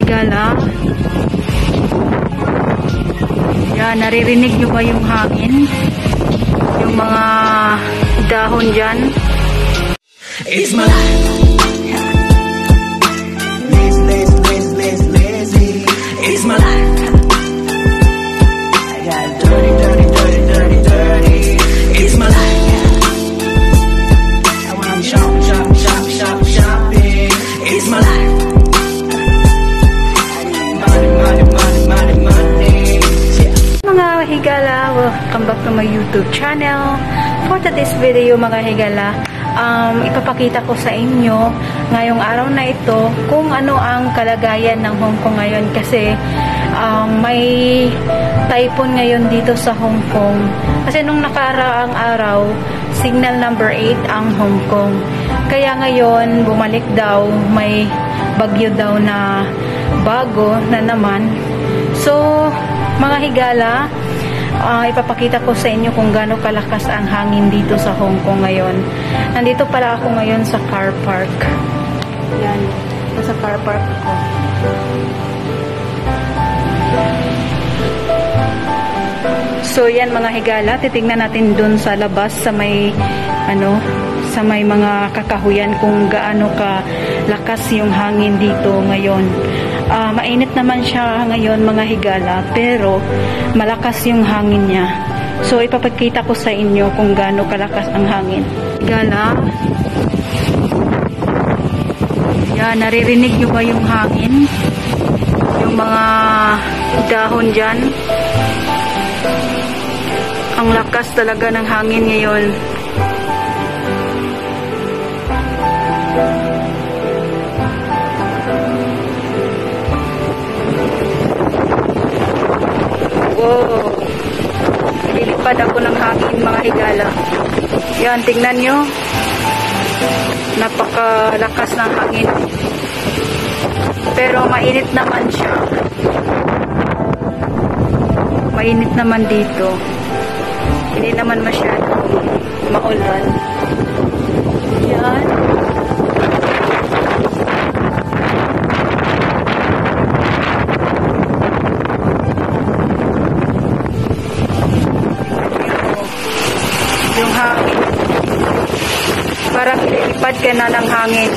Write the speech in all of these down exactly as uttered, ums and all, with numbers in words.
higala. Yan, naririnig nyo ba yung hangin? Yung mga dahon dyan. It's my life. Lazy, lazy, lazy, lazy, lazy. It's my life. I got dirty, dirty, dirty, dirty, dirty. It's my life. I wanna shop, shop, shop, shop, shopping. It's my life. Money, money, money, money, money. Yeah. Mga higala, welcome back to my YouTube channel. For today's video, mga higala, um, ipapakita ko sa inyo ngayong araw na ito kung ano ang kalagayan ng Hong Kong ngayon kasi um, may typhoon ngayon dito sa Hong Kong. Kasi nung nakaraang araw, signal number eight ang Hong Kong. Kaya ngayon, bumalik daw, may bagyo daw na bago na naman. So, mga higala, Uh, ipapakita ko sa inyo kung gaano kalakas ang hangin dito sa Hong Kong ngayon. Nandito pala ako ngayon sa car park. Yan. Sa car park ako. So yan mga higala, titingnan natin dun sa labas sa may ano, sa may mga kakahuyan kung gaano ka lakas yung hangin dito ngayon. Uh, mainit naman siya ngayon mga higala, pero malakas yung hangin niya. So ipapakita ko sa inyo kung gaano kalakas ang hangin. Higala. Yan, naririnig nyo ba yung hangin? Yung mga dahon dyan. Ang lakas talaga ng hangin ngayon. Wow! Lilipad ako ng hangin mga higala. Yan, tingnan nyo. Napakalakas ng hangin. Pero mainit naman siya. Mainit naman dito. Hindi naman masyadong maulan. Yan. Yung hangin. Parang ililipad ka na ng hangin.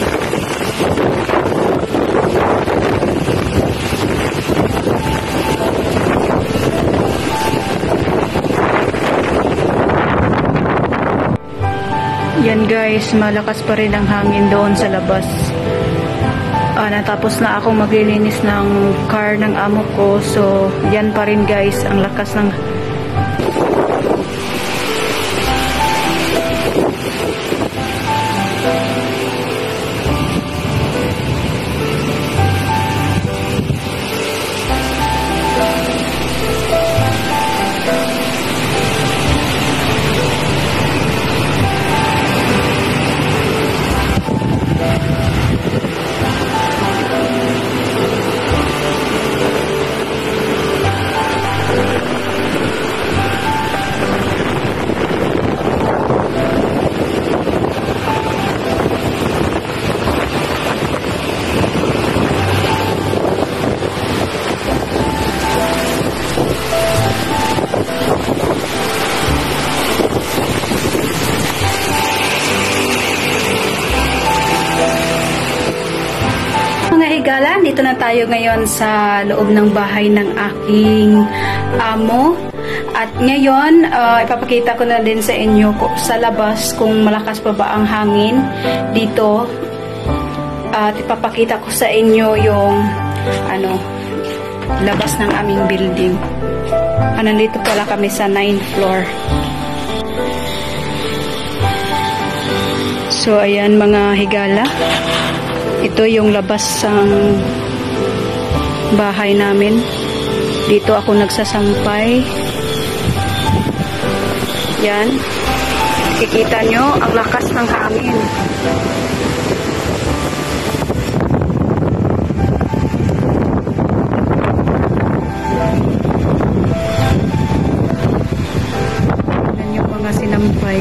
Yan guys, malakas pa rin ang hangin doon sa labas. Ah, natapos na ako maglilinis ng car ng amo ko. So, yan pa rin guys, ang lakas ng higala, dito na tayo ngayon sa loob ng bahay ng aking amo. At ngayon, uh, ipapakita ko na din sa inyo sa labas kung malakas pa ba ang hangin dito. At ipapakita ko sa inyo yung ano, labas ng aming building. Ah, nandito pala kami sa ninth floor. So, ayan mga higala. Ito yung labas ng bahay namin. Dito ako nagsasampay. Yan. Kikita nyo ang lakas ng hangin. Yan yung mga sinampay.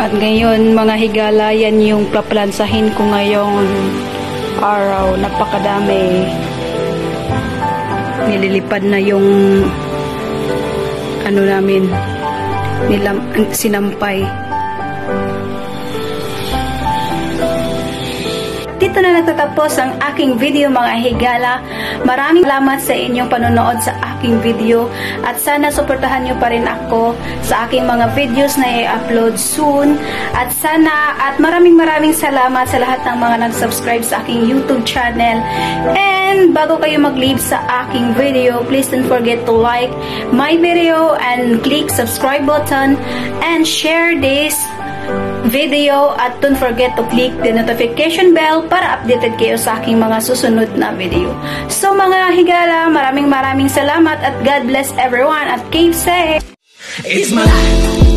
At ngayon mga higala, yan yung paplansahin ko ngayong araw. Napakadami. Nililipad na yung ano namin, nilam, sinampay. Dito na nagtatapos ang aking video mga higala. Maraming salamat sa inyong panonood sa aking video at sana suportahan nyo pa rin ako sa aking mga videos na i-upload soon. At sana at maraming maraming salamat sa lahat ng mga nag-subscribe sa aking YouTube channel. And bago kayo mag-leave sa aking video, please don't forget to like my video and click subscribe button and share this video at don't forget to click the notification bell para updated kayo sa aking mga susunod na video. So mga higala, maraming maraming salamat at God bless everyone at keep safe. It's my life.